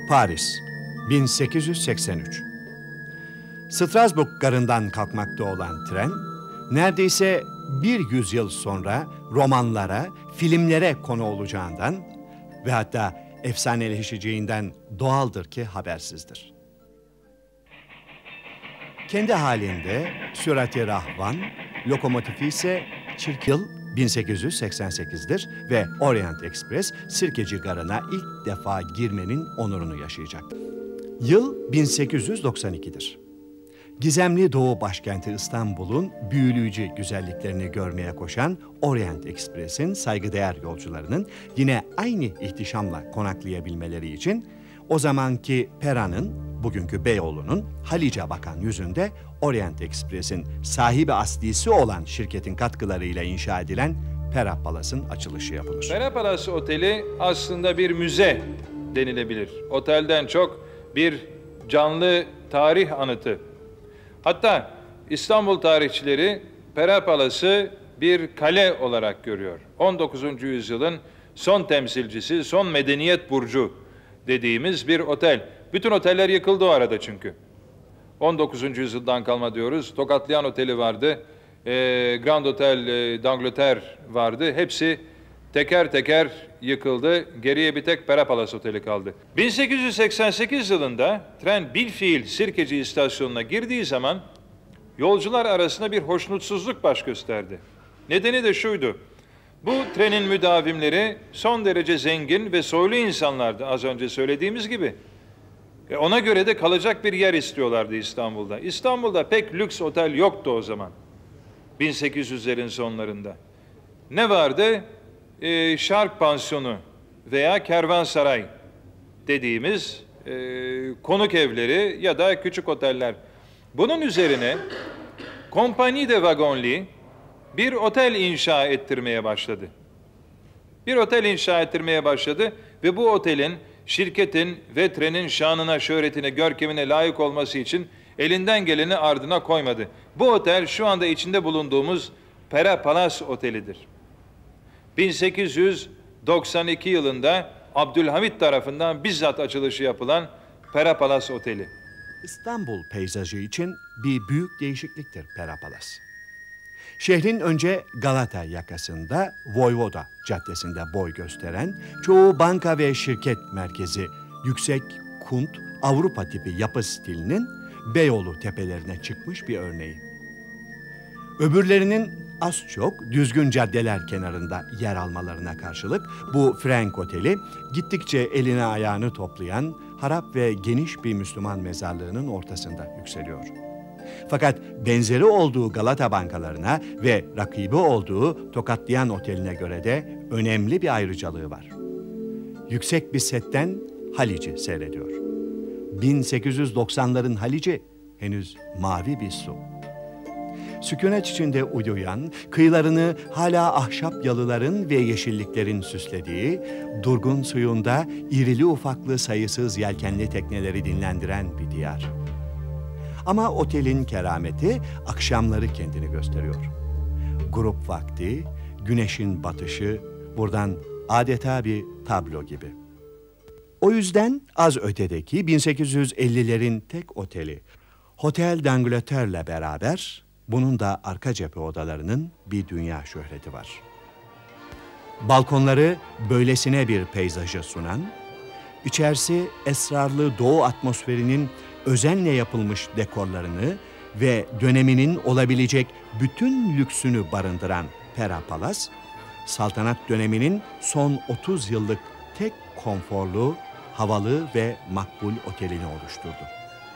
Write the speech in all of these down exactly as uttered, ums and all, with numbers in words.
Paris, bin sekiz yüz seksen üç. Strasbourg garından kalkmakta olan tren, neredeyse bir yüzyıl sonra romanlara, filmlere konu olacağından ve hatta efsaneleşeceğinden doğaldır ki habersizdir. Kendi halinde sürati rahvan, lokomotifi ise Çirkil bin sekiz yüz seksen sekiz'dir ve Orient Express Sirkeci Garı'na ilk defa girmenin onurunu yaşayacaktır. Yıl bin sekiz yüz doksan iki'dir. Gizemli Doğu başkenti İstanbul'un büyüleyici güzelliklerini görmeye koşan Orient Express'in saygıdeğer yolcularının yine aynı ihtişamla konaklayabilmeleri için o zamanki Pera'nın, bugünkü Beyoğlu'nun Haliç'e bakan yüzünde Orient Express'in sahibi aslisi olan şirketin katkılarıyla inşa edilen Pera Palas'ın açılışı yapılır. Pera Palas Oteli aslında bir müze denilebilir. Otelden çok bir canlı tarih anıtı. Hatta İstanbul tarihçileri Pera Palas'ı bir kale olarak görüyor. on dokuzuncu yüzyılın son temsilcisi, son medeniyet burcu dediğimiz bir otel. Bütün oteller yıkıldı o arada çünkü. on dokuzuncu yüzyıldan kalma diyoruz. Tokatlayan Oteli vardı. E, Grand Hotel e, d'Angleterre vardı. Hepsi teker teker yıkıldı. Geriye bir tek Pera Palas Oteli kaldı. bin sekiz yüz seksen sekiz yılında tren bilfiil Sirkeci istasyonuna girdiği zaman yolcular arasında bir hoşnutsuzluk baş gösterdi. Nedeni de şuydu. Bu trenin müdavimleri son derece zengin ve soylu insanlardı, az önce söylediğimiz gibi. E ona göre de kalacak bir yer istiyorlardı İstanbul'da. İstanbul'da pek lüks otel yoktu o zaman. bin sekiz yüzlerin sonlarında. Ne vardı? Ee, Şark Pansiyonu veya Kervansaray dediğimiz e, konuk evleri ya da küçük oteller. Bunun üzerine Compagnie de Wagonlit bir otel inşa ettirmeye başladı. Bir otel inşa ettirmeye başladı ve bu otelin şirketin ve trenin şanına, şöhretine, görkemine layık olması için elinden geleni ardına koymadı. Bu otel şu anda içinde bulunduğumuz Pera Palas Oteli'dir. bin sekiz yüz doksan iki yılında Abdülhamit tarafından bizzat açılışı yapılan Pera Palas Oteli. İstanbul peyzajı için bir büyük değişikliktir Pera Palas. Şehrin önce Galata yakasında Voyvoda Caddesi'nde boy gösteren çoğu banka ve şirket merkezi yüksek, kunt, Avrupa tipi yapı stilinin Beyoğlu tepelerine çıkmış bir örneği. Öbürlerinin az çok düzgün caddeler kenarında yer almalarına karşılık bu Frank Oteli gittikçe eline ayağını toplayan harap ve geniş bir Müslüman mezarlığının ortasında yükseliyor. Fakat benzeri olduğu Galata bankalarına ve rakibi olduğu Tokatlayan Oteli'ne göre de önemli bir ayrıcalığı var. Yüksek bir setten Haliç'i seyrediyor. bin sekiz yüz doksanların Haliç'i henüz mavi bir su. Sükunet içinde uyuyan, kıyılarını hala ahşap yalıların ve yeşilliklerin süslediği, durgun suyunda irili ufaklı sayısız yelkenli tekneleri dinlendiren bir diyar. Ama otelin kerameti akşamları kendini gösteriyor. Grup vakti, güneşin batışı buradan adeta bir tablo gibi. O yüzden az ötedeki bin sekiz yüz ellilerin tek oteli Hotel d'Angleterre'le beraber bunun da arka cephe odalarının bir dünya şöhreti var. Balkonları böylesine bir peyzajı sunan, içerisi esrarlı doğu atmosferinin özenle yapılmış dekorlarını ve döneminin olabilecek bütün lüksünü barındıran Pera Palas, saltanat döneminin son otuz yıllık tek konforlu, havalı ve makbul otelini oluşturdu.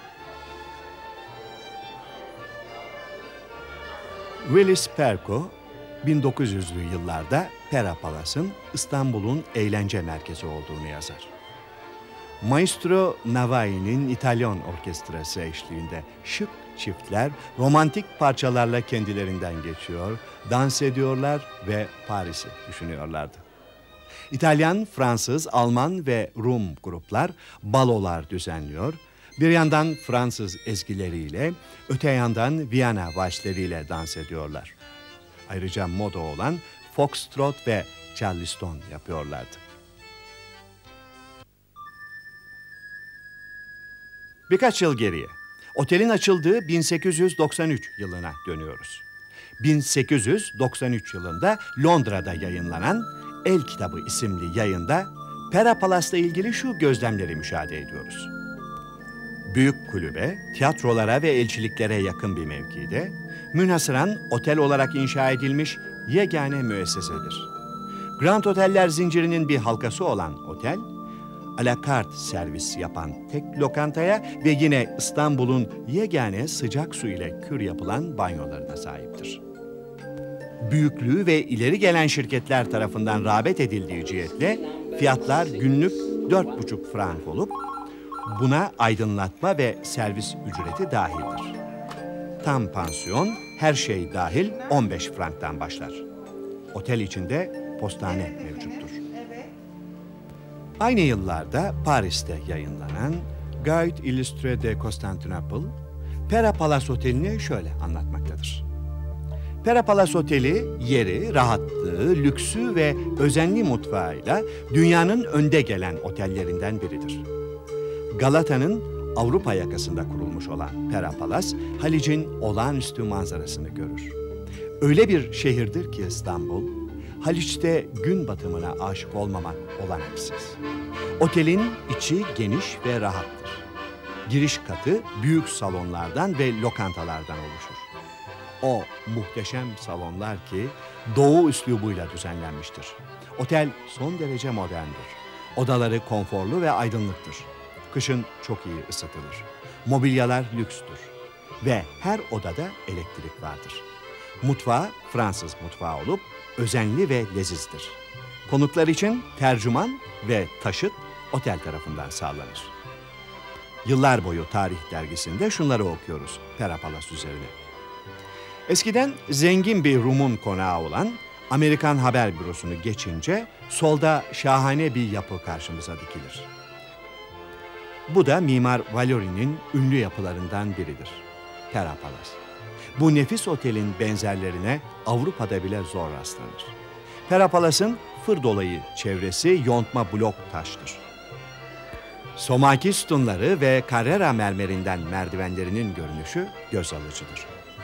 Willis Perko, bin dokuz yüzlü yıllarda Pera Palas'ın İstanbul'un eğlence merkezi olduğunu yazar. Maestro Navai'nin İtalyan orkestrası eşliğinde şık çiftler romantik parçalarla kendilerinden geçiyor, dans ediyorlar ve Paris'i düşünüyorlardı. İtalyan, Fransız, Alman ve Rum gruplar balolar düzenliyor, bir yandan Fransız ezgileriyle, öte yandan Viyana valsleriyle dans ediyorlar. Ayrıca moda olan foxtrot ve charleston yapıyorlardı. Birkaç yıl geriye, otelin açıldığı bin sekiz yüz doksan üç yılına dönüyoruz. bin sekiz yüz doksan üç yılında Londra'da yayınlanan El Kitabı isimli yayında Pera Palas'la ilgili şu gözlemleri müşahede ediyoruz. Büyük kulübe, tiyatrolara ve elçiliklere yakın bir mevkide, münhasıran otel olarak inşa edilmiş yegane müessesedir. Grand Oteller zincirinin bir halkası olan otel, à la carte servis yapan tek lokantaya ve yine İstanbul'un yegane sıcak su ile kür yapılan banyolarına sahiptir. Büyüklüğü ve ileri gelen şirketler tarafından rağbet edildiği cihetle fiyatlar günlük dört buçuk frank olup buna aydınlatma ve servis ücreti dahildir. Tam pansiyon, her şey dahil on beş franktan başlar. Otel içinde postane mevcuttur. Aynı yıllarda Paris'te yayınlanan Guide illustré de Constantinople, Pera Palace Oteli'ni şöyle anlatmaktadır. Pera Palace Oteli, yeri, rahatlığı, lüksü ve özenli mutfağıyla dünyanın önde gelen otellerinden biridir. Galata'nın Avrupa yakasında kurulmuş olan Pera Palace, Haliç'in olağanüstü manzarasını görür. Öyle bir şehirdir ki İstanbul, Haliç'te gün batımına aşık olmamak olanaksız. Otelin içi geniş ve rahattır. Giriş katı büyük salonlardan ve lokantalardan oluşur. O muhteşem salonlar ki doğu üslubuyla düzenlenmiştir. Otel son derece moderndir. Odaları konforlu ve aydınlıktır. Kışın çok iyi ısıtılır. Mobilyalar lükstür. Ve her odada elektrik vardır. Mutfağı Fransız mutfağı olup özenli ve lezizdir. Konuklar için tercüman ve taşıt otel tarafından sağlanır. Yıllar boyu Tarih dergisinde şunları okuyoruz Pera Palace üzerine. Eskiden zengin bir Rum'un konağı olan Amerikan Haber Bürosu'nu geçince solda şahane bir yapı karşımıza dikilir. Bu da Mimar Valori'nin ünlü yapılarından biridir. Pera Palace. Bu nefis otelin benzerlerine Avrupa'da bile zor rastlanır. Pera Palace'ın fır dolayı çevresi yontma blok taştır. Somaki sütunları ve Carrara mermerinden merdivenlerinin görünüşü göz alıcıdır.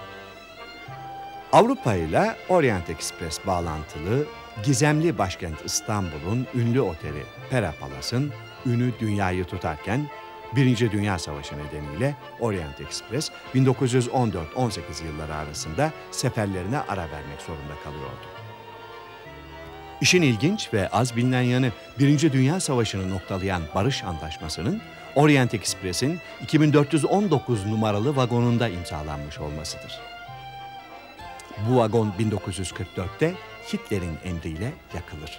Avrupa ile Orient Express bağlantılı gizemli başkent İstanbul'un ünlü oteli Pera Palace'ın ünü dünyayı tutarken Birinci Dünya Savaşı nedeniyle Orient Express bin dokuz yüz on dört on sekiz yılları arasında seferlerine ara vermek zorunda kalıyordu. İşin ilginç ve az bilinen yanı Birinci Dünya Savaşı'nı noktalayan Barış Antlaşması'nın Orient Express'in iki bin dört yüz on dokuz numaralı vagonunda imzalanmış olmasıdır. Bu vagon bin dokuz yüz kırk dörtte Hitler'in emriyle yakılır.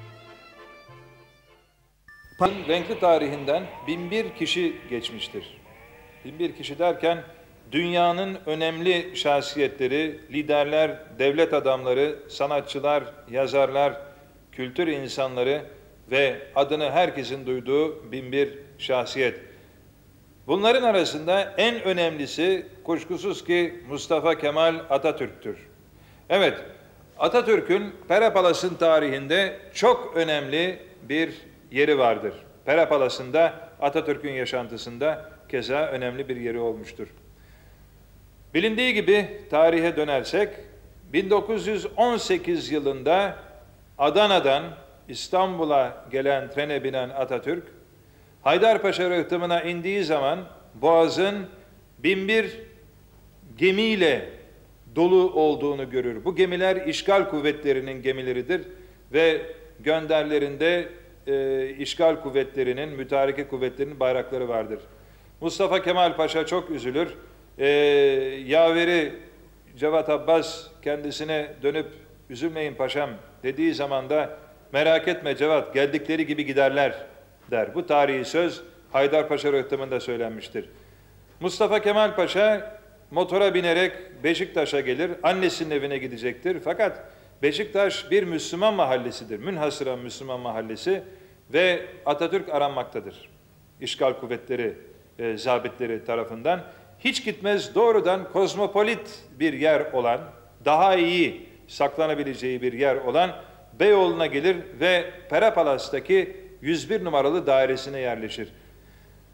Renkli tarihinden bin bir kişi geçmiştir. bin bir kişi derken dünyanın önemli şahsiyetleri, liderler, devlet adamları, sanatçılar, yazarlar, kültür insanları ve adını herkesin duyduğu bin bir şahsiyet. Bunların arasında en önemlisi kuşkusuz ki Mustafa Kemal Atatürk'tür. Evet, Atatürk'ün Pera Palace'ın tarihinde çok önemli bir yeri vardır. Pera Palace'ın da Atatürk'ün yaşantısında keza önemli bir yeri olmuştur. Bilindiği gibi tarihe dönersek, bin dokuz yüz on sekiz yılında Adana'dan İstanbul'a gelen trene binen Atatürk, Haydarpaşa rıhtımına indiği zaman Boğaz'ın bin bir gemiyle dolu olduğunu görür. Bu gemiler işgal kuvvetlerinin gemileridir ve gönderlerinde e, işgal kuvvetlerinin, mütareke kuvvetlerinin bayrakları vardır. Mustafa Kemal Paşa çok üzülür. E, yaveri Cevat Abbas kendisine dönüp üzülmeyin paşam dediği zaman da merak etme Cevat geldikleri gibi giderler der. Bu tarihi söz Haydarpaşa rıhtımında söylenmiştir. Mustafa Kemal Paşa motora binerek Beşiktaş'a gelir, annesinin evine gidecektir. Fakat Beşiktaş bir Müslüman mahallesidir, münhasıran Müslüman mahallesi ve Atatürk aranmaktadır. İşgal kuvvetleri, e, zabitleri tarafından. Hiç gitmez doğrudan kozmopolit bir yer olan, daha iyi saklanabileceği bir yer olan Beyoğlu'na gelir ve Pera Palas'taki yüz bir numaralı dairesine yerleşir.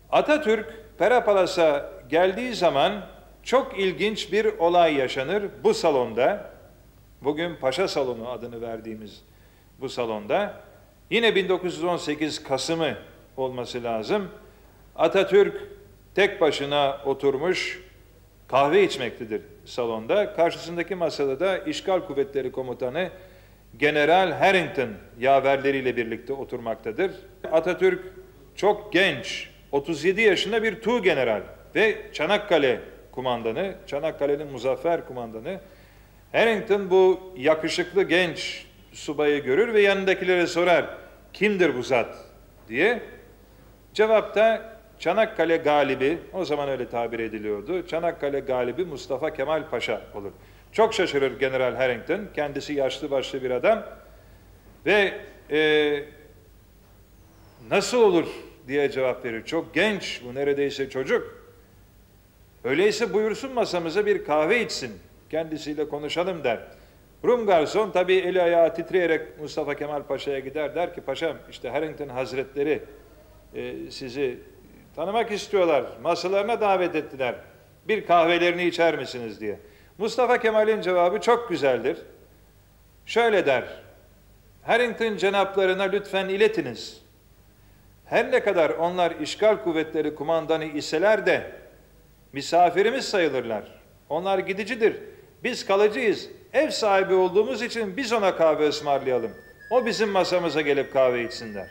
Atatürk Pera Palas'a geldiği zaman çok ilginç bir olay yaşanır bu salonda. Bugün Paşa Salonu adını verdiğimiz bu salonda. Yine bin dokuz yüz on sekiz Kasım'ı olması lazım. Atatürk tek başına oturmuş kahve içmektedir salonda. Karşısındaki masada da İşgal Kuvvetleri Komutanı General Harrington yaverleriyle birlikte oturmaktadır. Atatürk çok genç, otuz yedi yaşında bir tuğgeneral ve Çanakkale kumandanı, Çanakkale'nin muzaffer kumandanı. Harrington bu yakışıklı genç subayı görür ve yanındakilere sorar, kimdir bu zat diye. Cevapta Çanakkale galibi, o zaman öyle tabir ediliyordu, Çanakkale galibi Mustafa Kemal Paşa olur. Çok şaşırır General Harrington, kendisi yaşlı başlı bir adam ve e, nasıl olur diye cevap verir. Çok genç, bu neredeyse çocuk. Öyleyse buyursun masamıza bir kahve içsin, kendisiyle konuşalım der. Rum garson tabii eli ayağı titreyerek Mustafa Kemal Paşa'ya gider, der ki paşam işte Harrington Hazretleri e, sizi tanımak istiyorlar, masalarına davet ettiler, bir kahvelerini içer misiniz diye. Mustafa Kemal'in cevabı çok güzeldir. Şöyle der, Harrington cenaplarına lütfen iletiniz. Her ne kadar onlar işgal kuvvetleri kumandanı iseler de misafirimiz sayılırlar. Onlar gidicidir, biz kalıcıyız. Ev sahibi olduğumuz için biz ona kahve ısmarlayalım. O bizim masamıza gelip kahve içsinler.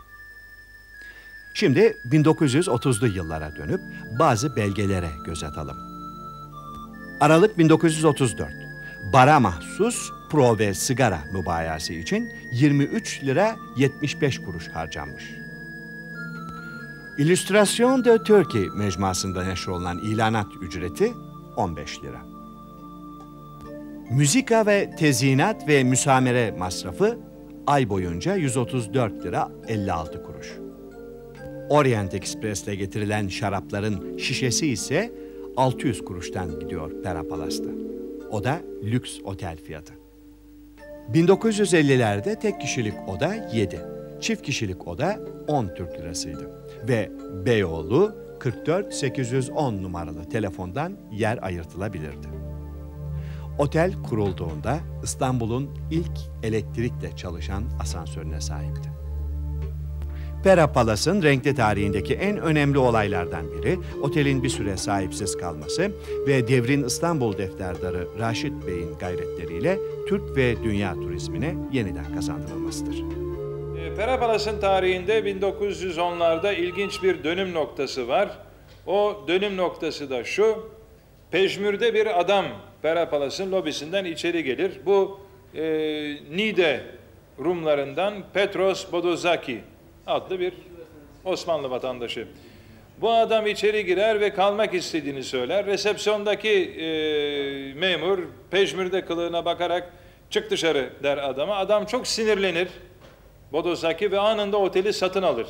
Şimdi bin dokuz yüz otuzlu yıllara dönüp bazı belgelere göz atalım. Aralık bin dokuz yüz otuz dört. Bara mahsus pro ve sigara mübayası için yirmi üç lira yetmiş beş kuruş harcanmış. Illustration de Turkey mecmuasında neşrolunan ilanat ücreti on beş lira. Müzika ve tezyinat ve müsamere masrafı ay boyunca yüz otuz dört lira elli altı kuruş. Orient Express'le getirilen şarapların şişesi ise altı yüz kuruştan gidiyor Pera Palas'ta. O da lüks otel fiyatı. bin dokuz yüz ellilerde tek kişilik oda yedi, çift kişilik oda on Türk lirasıydı. Ve Beyoğlu kırk dört sekiz yüz on numaralı telefondan yer ayırtılabilirdi. Otel kurulduğunda İstanbul'un ilk elektrikle çalışan asansörüne sahipti. Pera Palas'ın renkli tarihindeki en önemli olaylardan biri, otelin bir süre sahipsiz kalması ve devrin İstanbul defterdarı Raşit Bey'in gayretleriyle Türk ve dünya turizmine yeniden kazandırılmasıdır. Pera Palas'ın tarihinde bin dokuz yüz onlarda ilginç bir dönüm noktası var. O dönüm noktası da şu, pejmürde bir adam Pera Palas'ın lobisinden içeri gelir. Bu e, Niğde Rumlarından Petros Bodozaki adlı bir Osmanlı vatandaşı. Bu adam içeri girer ve kalmak istediğini söyler. Resepsiyondaki e, memur pejmürde kılığına bakarak çık dışarı der adama. Adam çok sinirlenir Bodozaki ve anında oteli satın alır.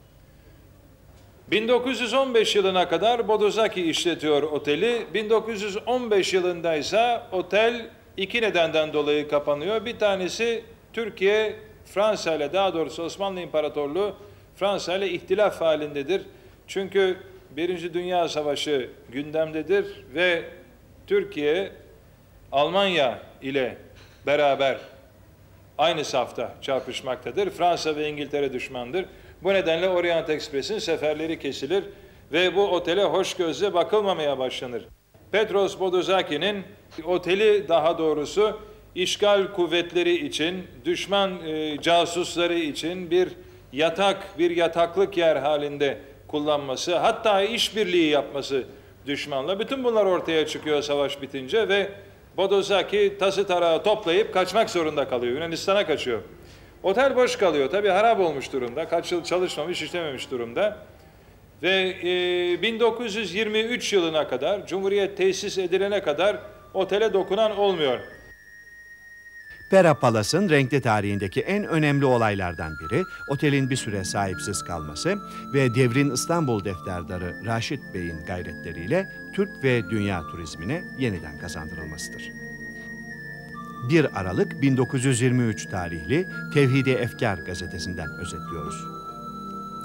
bin dokuz yüz on beş yılına kadar Bodozaki işletiyor oteli. bin dokuz yüz on beş yılında ise otel iki nedenden dolayı kapanıyor. Bir tanesi Türkiye Fransa ile, daha doğrusu Osmanlı İmparatorluğu Fransa ile ihtilaf halindedir. Çünkü Birinci Dünya Savaşı gündemdedir ve Türkiye Almanya ile beraber aynı safta çarpışmaktadır. Fransa ve İngiltere düşmandır. Bu nedenle Orient Express'in seferleri kesilir ve bu otele hoş gözle bakılmamaya başlanır. Petros Bodozaki'nin oteli, daha doğrusu işgal kuvvetleri için, düşman e, casusları için bir yatak, bir yataklık yer halinde kullanması, hatta işbirliği yapması düşmanla. Bütün bunlar ortaya çıkıyor savaş bitince ve Bodozaki tası tarağı toplayıp kaçmak zorunda kalıyor. Yunanistan'a kaçıyor. Otel boş kalıyor. Tabii harap olmuş durumda. Kaç yıl çalışmamış, işlememiş durumda. Ve e, bin dokuz yüz yirmi üç yılına kadar, Cumhuriyet tesis edilene kadar otele dokunan olmuyor. Pera Palas'ın renkli tarihindeki en önemli olaylardan biri, otelin bir süre sahipsiz kalması ve devrin İstanbul defterdarı Raşit Bey'in gayretleriyle Türk ve dünya turizmine yeniden kazandırılmasıdır. bir Aralık bin dokuz yüz yirmi üç tarihli Tevhid-i Efkar gazetesinden özetliyoruz.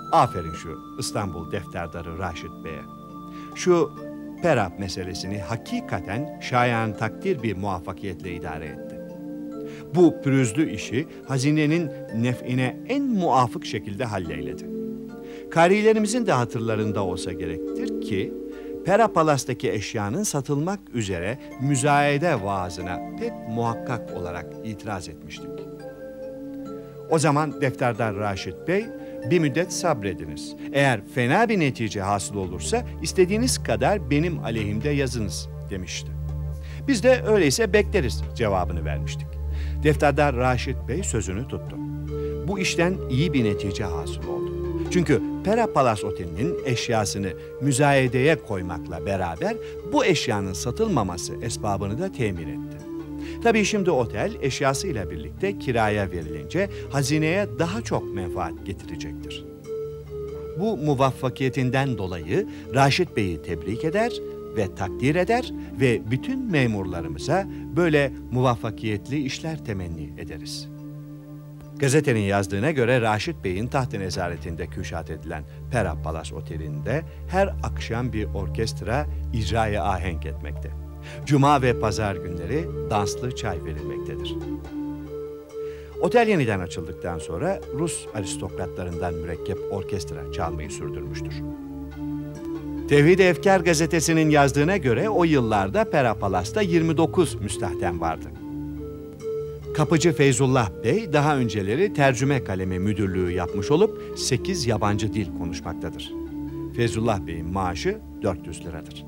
Aferin şu İstanbul defterdarı Raşit Bey'e. Şu Perap meselesini hakikaten şayan takdir bir muvaffakiyetle idare etti. Bu pürüzlü işi hazinenin nef'ine en muafık şekilde halleyledi. Karilerimizin de hatırlarında olsa gerektir ki Pera Palas'taki eşyanın satılmak üzere müzayede vaazına pek muhakkak olarak itiraz etmiştik. O zaman defterdar Raşit Bey, bir müddet sabrediniz. Eğer fena bir netice hasıl olursa istediğiniz kadar benim aleyhimde yazınız demişti. Biz de öyleyse bekleriz cevabını vermiştik. Defterdar Raşit Bey sözünü tuttu. Bu işten iyi bir netice hasıl oldu. Çünkü Pera Palas Oteli'nin eşyasını müzayedeye koymakla beraber bu eşyanın satılmaması esbabını da temin etti. Tabii şimdi otel eşyasıyla birlikte kiraya verilince hazineye daha çok menfaat getirecektir. Bu muvaffakiyetinden dolayı Raşit Bey'i tebrik eder ve takdir eder ve bütün memurlarımıza böyle muvaffakiyetli işler temenni ederiz. Gazetenin yazdığına göre Raşit Bey'in taht-ı nezaretinde küşat edilen Pera Palas Oteli'nde her akşam bir orkestra icraya ahenk etmekte. Cuma ve pazar günleri danslı çay verilmektedir. Otel yeniden açıldıktan sonra Rus aristokratlarından mürekkep orkestra çalmayı sürdürmüştür. Tevhid-i Efkar gazetesinin yazdığına göre o yıllarda Pera Palas'ta yirmi dokuz müstahdem vardı. Kapıcı Feyzullah Bey daha önceleri tercüme kalemi müdürlüğü yapmış olup sekiz yabancı dil konuşmaktadır. Feyzullah Bey'in maaşı dört yüz liradır.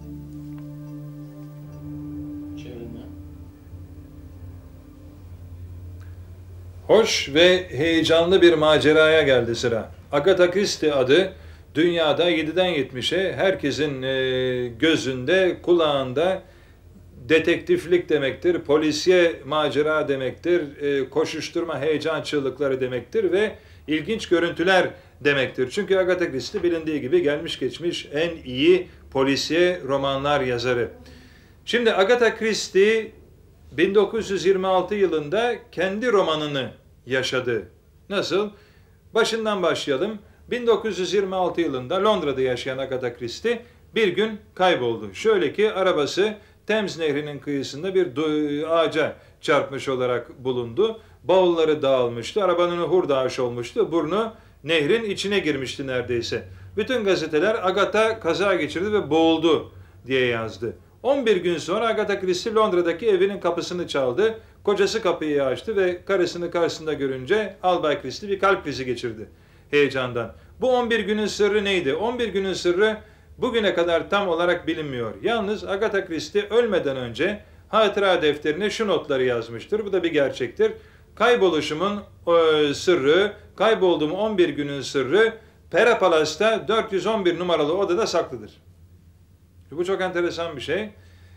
Hoş ve heyecanlı bir maceraya geldi sıra. Agatha Christie adı dünyada yediden yetmişe herkesin gözünde, kulağında detektiflik demektir, polisiye macera demektir, koşuşturma, heyecan çığlıkları demektir ve ilginç görüntüler demektir. Çünkü Agatha Christie bilindiği gibi gelmiş geçmiş en iyi polisiye romanlar yazarı. Şimdi Agatha Christie bin dokuz yüz yirmi altı yılında kendi romanını yaşadı. Nasıl? Başından başlayalım. bin dokuz yüz yirmi altı yılında Londra'da yaşayan Agatha Christie bir gün kayboldu. Şöyle ki arabası Thames Nehri'nin kıyısında bir ağaca çarpmış olarak bulundu. Bavulları dağılmıştı. Arabanın hurdaş olmuştu. Burnu nehrin içine girmişti neredeyse. Bütün gazeteler Agatha kaza geçirdi ve boğuldu diye yazdı. on bir gün sonra Agatha Christie Londra'daki evinin kapısını çaldı. Kocası kapıyı açtı ve karısını karşısında görünce Albay Christie bir kalp krizi geçirdi heyecandan. Bu on bir günün sırrı neydi? on bir günün sırrı bugüne kadar tam olarak bilinmiyor. Yalnız Agatha Christie ölmeden önce hatıra defterine şu notları yazmıştır. Bu da bir gerçektir. Kayboluşumun e, sırrı, kaybolduğum on bir günün sırrı Pera Palas'ta dört yüz on bir numaralı odada saklıdır. Bu çok enteresan bir şey.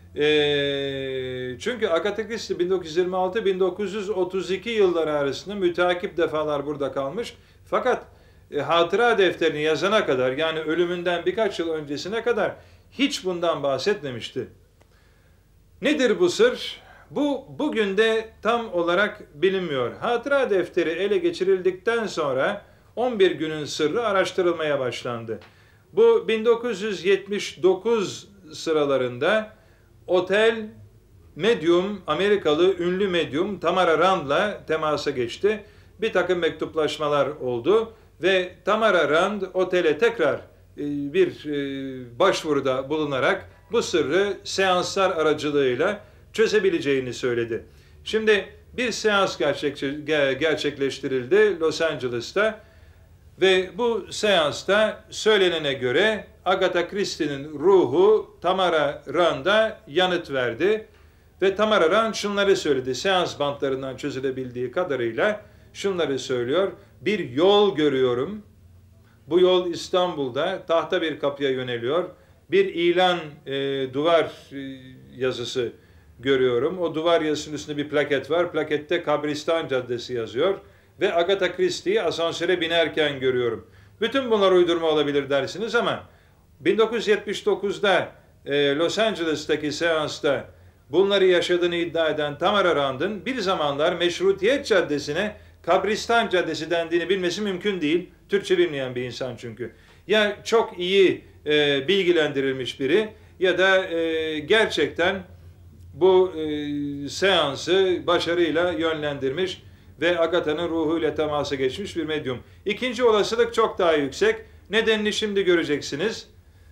E, çünkü Agatha Christie bin dokuz yüz yirmi altı bin dokuz yüz otuz iki yılları arasında müteakip defalar burada kalmış. Fakat e, hatıra defterini yazana kadar, yani ölümünden birkaç yıl öncesine kadar hiç bundan bahsetmemişti. Nedir bu sır? Bu bugün de tam olarak bilinmiyor. Hatıra defteri ele geçirildikten sonra on bir günün sırrı araştırılmaya başlandı. Bu bin dokuz yüz yetmiş dokuz sıralarında otel medyum, Amerikalı ünlü medyum Tamara Rand'la temasa geçti. Bir takım mektuplaşmalar oldu ve Tamara Rand otele tekrar bir başvuruda bulunarak bu sırrı seanslar aracılığıyla çözebileceğini söyledi. Şimdi bir seans gerçekleştirildi Los Angeles'ta ve bu seansta söylenene göre Agatha Christie'nin ruhu Tamara Rand'a yanıt verdi ve Tamara Rand şunları söyledi. Seans bantlarından çözülebildiği kadarıyla şunları söylüyor. Bir yol görüyorum. Bu yol İstanbul'da tahta bir kapıya yöneliyor. Bir ilan e, duvar e, yazısı görüyorum. O duvar yazısının üstünde bir plaket var. Plakette Kabristan Caddesi yazıyor. Ve Agatha Christie'yi asansöre binerken görüyorum. Bütün bunlar uydurma olabilir dersiniz ama bin dokuz yüz yetmiş dokuzda e, Los Angeles'taki seansta bunları yaşadığını iddia eden Tamara Rand'ın bir zamanlar Meşrutiyet Caddesi'ne Kabristan Caddesi dendiğini bilmesi mümkün değil. Türkçe bilmeyen bir insan çünkü. Ya çok iyi e, bilgilendirilmiş biri ya da e, gerçekten bu e, seansı başarıyla yönlendirmiş ve Agatha'nın ruhuyla temasa geçmiş bir medyum. İkinci olasılık çok daha yüksek. Nedenini şimdi göreceksiniz.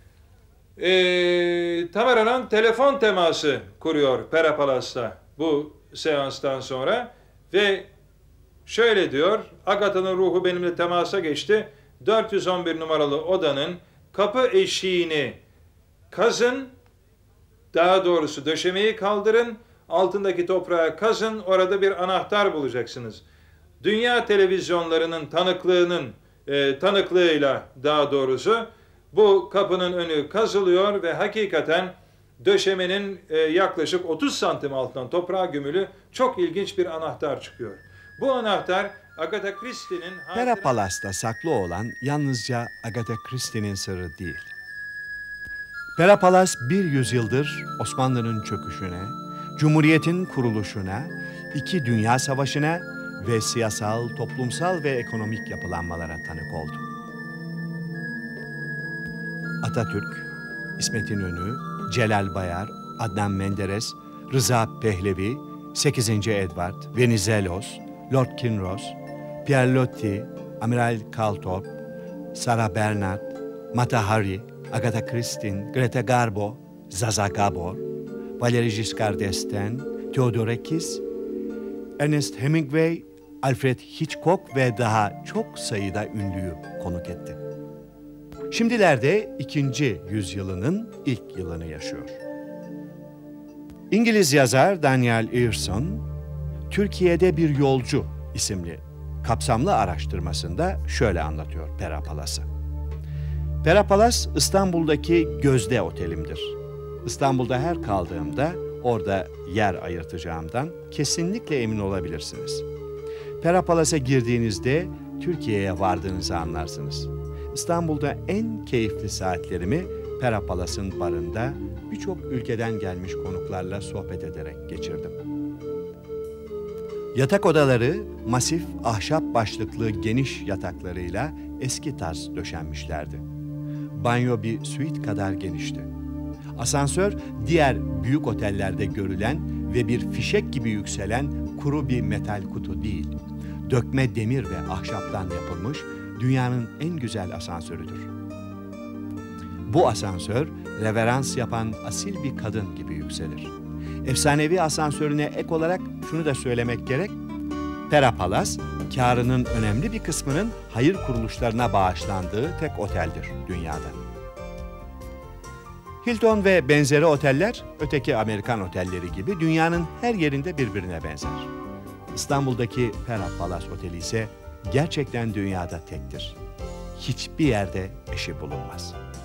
E, Tamaralan telefon teması kuruyor Pera Palas'ta bu seanstan sonra ve şöyle diyor, Agatha'nın ruhu benimle temasa geçti. dört yüz on bir numaralı odanın kapı eşiğini kazın, daha doğrusu döşemeyi kaldırın, altındaki toprağa kazın, orada bir anahtar bulacaksınız. Dünya televizyonlarının tanıklığının e, tanıklığıyla daha doğrusu bu kapının önü kazılıyor ve hakikaten döşemenin e, yaklaşık otuz santim altından toprağa gömülü çok ilginç bir anahtar çıkıyor. Bu anahtar Agatha Christie'nin... Pera Palas'ta saklı olan yalnızca Agatha Christie'nin sırrı değil. Pera Palas bir yüzyıldır Osmanlı'nın çöküşüne, Cumhuriyet'in kuruluşuna, iki dünya savaşına ve siyasal, toplumsal ve ekonomik yapılanmalara tanık oldu. Atatürk, İsmet İnönü, Celal Bayar, Adnan Menderes, Rıza Pehlevi, sekizinci Edward, Venizelos, Lord Kinross, Pierre Loti, Amiral Kaltop, Sarah Bernhardt, Mata Hari, Agatha Christie, Greta Garbo, Zaza Gabor, Valéry Giscard d'Estaing, Theodorakis, Ernest Hemingway, Alfred Hitchcock ve daha çok sayıda ünlüyü konuk etti. Şimdilerde ikinci yüzyılının ilk yılını yaşıyor. İngiliz yazar Daniel Earson, Türkiye'de bir Yolcu isimli kapsamlı araştırmasında şöyle anlatıyor Pera Palas'ı. Pera Palas İstanbul'daki gözde otelimdir. İstanbul'da her kaldığımda orada yer ayırtacağımdan kesinlikle emin olabilirsiniz. Pera Palas'a girdiğinizde Türkiye'ye vardığınızı anlarsınız. İstanbul'da en keyifli saatlerimi Pera Palas'ın barında birçok ülkeden gelmiş konuklarla sohbet ederek geçirdim. Yatak odaları masif ahşap başlıklı geniş yataklarıyla eski tarz döşenmişlerdi. Banyo bir suite kadar genişti. Asansör diğer büyük otellerde görülen ve bir fişek gibi yükselen kuru bir metal kutu değil. Dökme demir ve ahşaptan yapılmış dünyanın en güzel asansörüdür. Bu asansör reverans yapan asil bir kadın gibi yükselir. Efsanevi asansörüne ek olarak şunu da söylemek gerek, Pera Palas, kârının önemli bir kısmının hayır kuruluşlarına bağışlandığı tek oteldir dünyada. Hilton ve benzeri oteller, öteki Amerikan otelleri gibi dünyanın her yerinde birbirine benzer. İstanbul'daki Pera Palas Oteli ise gerçekten dünyada tektir. Hiçbir yerde eşi bulunmaz.